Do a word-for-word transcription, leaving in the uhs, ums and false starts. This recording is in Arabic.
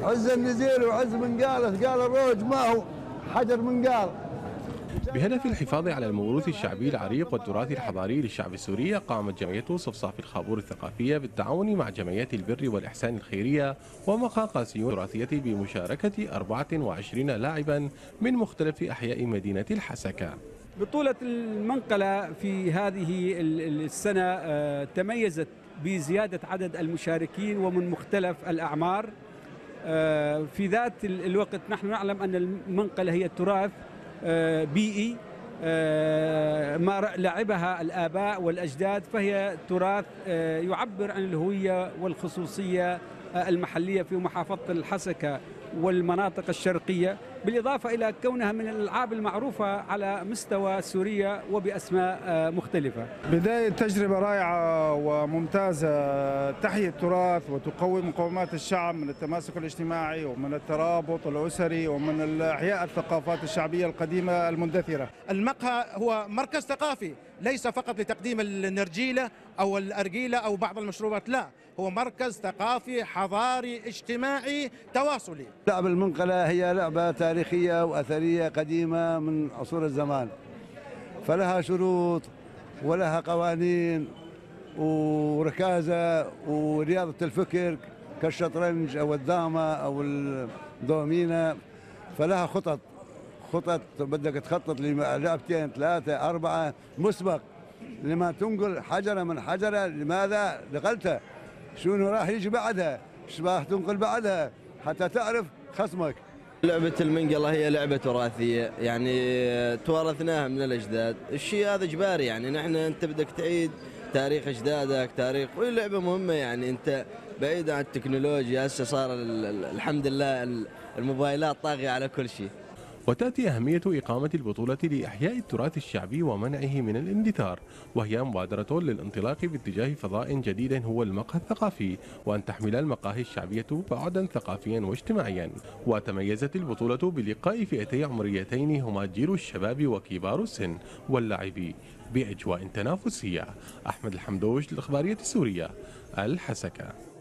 عز النزيل وعز منقال، ثقال الروج ما هو حجر منقال. بهدف الحفاظ على الموروث الشعبي العريق والتراث الحضاري للشعب السوري، قامت جمعية صفصاف الخابور الثقافية بالتعاون مع جمعيات البر والإحسان الخيرية ومقهى قاسيون التراثية بمشاركة أربعة وعشرين لاعبا من مختلف أحياء مدينة الحسكة. بطولة المنقلة في هذه السنة تميزت بزيادة عدد المشاركين ومن مختلف الأعمار. في ذات الوقت نحن نعلم أن المنقلة هي تراث بيئي ما لعبها الآباء والأجداد، فهي تراث يعبر عن الهوية والخصوصية المحلية في محافظة الحسكة والمناطق الشرقية، بالإضافة إلى كونها من الألعاب المعروفة على مستوى سوريا وبأسماء مختلفة. بداية تجربة رائعة وممتازة تحيي التراث وتقوي مقومات الشعب من التماسك الاجتماعي ومن الترابط الأسري ومن إحياء الثقافات الشعبية القديمة المندثرة. المقهى هو مركز ثقافي ليس فقط لتقديم النرجيلة أو الأرجيلة أو بعض المشروبات، لا، هو مركز ثقافي حضاري اجتماعي تواصلي. لعبة المنقلة هي لعبة تاريخية وأثرية قديمة من عصور الزمان، فلها شروط ولها قوانين وركازة ورياضة الفكر كالشطرنج أو الدامة أو الدومينة، فلها خطط خطط بدك تخطط للعبتين ثلاثة أربعة مسبق، لما تنقل حجرة من حجرة لماذا نقلتها، شنو راح يجي بعدها، ايش راح تنقل بعدها حتى تعرف خصمك. لعبة المنقلة هي لعبة تراثية، يعني توارثناها من الأجداد، الشيء هذا إجباري، يعني نحن أنت بدك تعيد تاريخ أجدادك، تاريخ، وهي لعبة مهمة، يعني أنت بعيد عن التكنولوجيا، هسه صار الحمد لله الموبايلات طاغية على كل شيء. وتأتي أهمية إقامة البطولة لإحياء التراث الشعبي ومنعه من الاندثار، وهي مبادرة للانطلاق باتجاه فضاء جديد هو المقهى الثقافي، وأن تحمل المقاهي الشعبية بعدا ثقافيا واجتماعيا. وتميزت البطولة بلقاء فئتي عمريتين هما جيل الشباب وكبار السن واللعب بأجواء تنافسية. أحمد الحمدوش للإخبارية السورية، الحسكة.